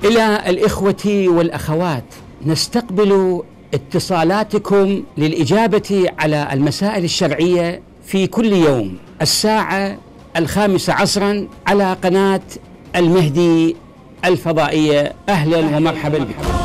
إلى الإخوة والأخوات، نستقبل اتصالاتكم للإجابة على المسائل الشرعية في كل يوم الساعة 5 عصرا على قناة المهدي الفضائية. أهلا ومرحبا بكم.